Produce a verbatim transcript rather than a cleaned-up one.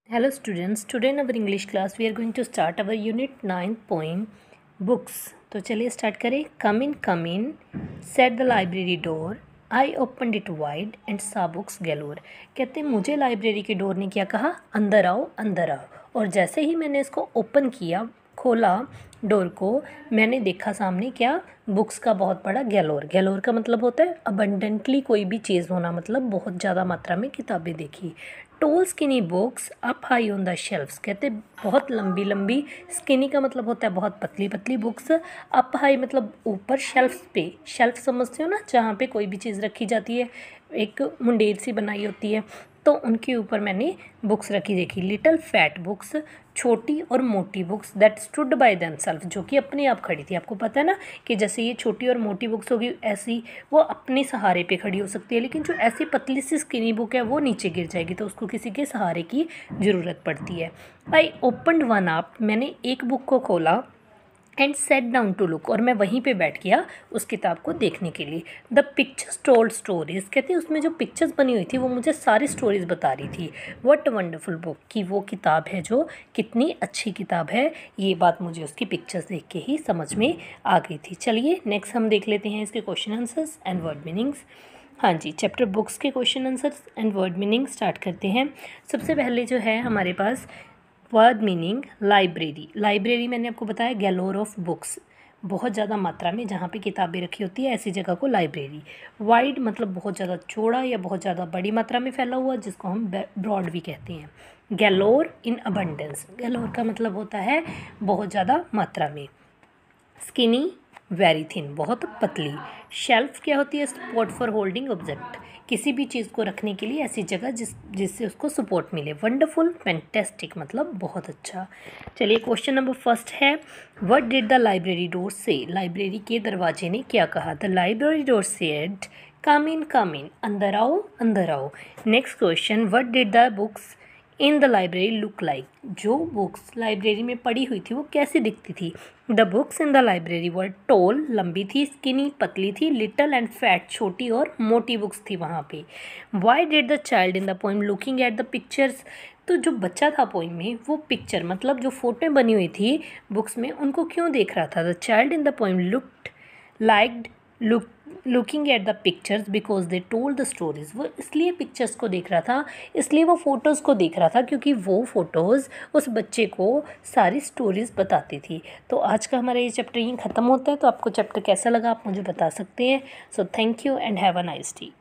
Hello students, today in our English class we are going to start our unit nine poem books. तो चलिए start करें. Come in, come in, said the library door. I opened it wide and saw books galore. कहते मुझे library के door ने क्या कहा, अंदर आओ अंदर आओ. और जैसे ही मैंने इसको ओपन किया, खोला डोर को, मैंने देखा सामने क्या, बुक्स का बहुत बड़ा गैलोर. गैलोर का मतलब होता है अबंडेंटली कोई भी चीज़ होना, मतलब बहुत ज़्यादा मात्रा में किताबें देखी. Tall skinny books up high on the shelfs. कहते बहुत लंबी लंबी, स्किनी का मतलब होता है बहुत पतली पतली बुक्स, अप हाई मतलब ऊपर, शेल्फ्स पे. शेल्फ समझते हो ना, जहाँ पे कोई भी चीज़ रखी जाती है, एक मुंडेर सी बनाई होती है, तो उनके ऊपर मैंने बुक्स रखी देखी. लिटिल फैट बुक्स, छोटी और मोटी books, that stood by themself, जो कि अपने आप खड़ी थी. आपको पता है ना कि जैसे ये छोटी और मोटी बुक्स होगी, ऐसी वो अपने सहारे पे खड़ी हो सकती है, लेकिन जो ऐसी पतली सी स्किनी बुक है वो नीचे गिर जाएगी, तो उसको किसी के सहारे की ज़रूरत पड़ती है. आई ओपनड वन अप, मैंने एक बुक को खोला, and sat down to look, और मैं वहीं पे बैठ गया उस किताब को देखने के लिए. द पिक्चर्स टोल्ड स्टोरीज, कहते हैं उसमें जो पिक्चर्स बनी हुई थी वो मुझे सारी स्टोरीज बता रही थी. व्हाट वंडरफुल बुक, कि वो किताब है जो कितनी अच्छी किताब है, ये बात मुझे उसकी पिक्चर्स देख के ही समझ में आ गई थी. चलिए नेक्स्ट हम देख लेते हैं इसके question answers and word meanings. हाँ जी, चैप्टर बुक्स के question answers and word meaning start करते हैं. सबसे पहले जो है हमारे पास वर्ड मीनिंग, लाइब्रेरी. लाइब्रेरी मैंने आपको बताया गैलोर ऑफ बुक्स, बहुत ज़्यादा मात्रा में जहाँ पे किताबें रखी होती है, ऐसी जगह को लाइब्रेरी. वाइड मतलब बहुत ज़्यादा चौड़ा या बहुत ज़्यादा बड़ी मात्रा में फैला हुआ, जिसको हम ब्रॉड भी कहते हैं. गैलोर इन अबंडेंस, गैलोर का मतलब होता है बहुत ज़्यादा मात्रा में. स्किनी वेरी थिन, बहुत पतली. शेल्फ क्या होती है, सपोर्ट फॉर होल्डिंग ऑब्जेक्ट, किसी भी चीज़ को रखने के लिए ऐसी जगह जिस जिससे उसको सपोर्ट मिले. वंडरफुल, फैंटेस्टिक मतलब बहुत अच्छा. चलिए क्वेश्चन नंबर फर्स्ट है, what did the library door से, लाइब्रेरी के दरवाजे ने क्या कहा. The library door said come in come in, अंदर आओ अंदर आओ. Next question, what did the books in the library look like, जो बुक्स लाइब्रेरी में पड़ी हुई थी वो कैसी दिखती थी. The books in the library were tall, लंबी थी, स्किनी पतली थी, लिटल एंड फैट छोटी और मोटी बुक्स थी वहाँ पे. Why did the child in the poem looking at the pictures, तो जो बच्चा था पोइम में वो पिक्चर मतलब जो फोटो बनी हुई थी बुक्स में, उनको क्यों देख रहा था. The child in the poem looked liked look looking at the pictures because they told the stories, वो इसलिए पिक्चर्स को देख रहा था, इसलिए वो फ़ोटोज़ को देख रहा था, क्योंकि वो फ़ोटोज़ उस बच्चे को सारी स्टोरीज़ बताती थी. तो आज का हमारा ये चैप्टर यहीं ख़त्म होता है. तो आपको चैप्टर कैसा लगा आप मुझे बता सकते हैं. So thank you and have a nice day.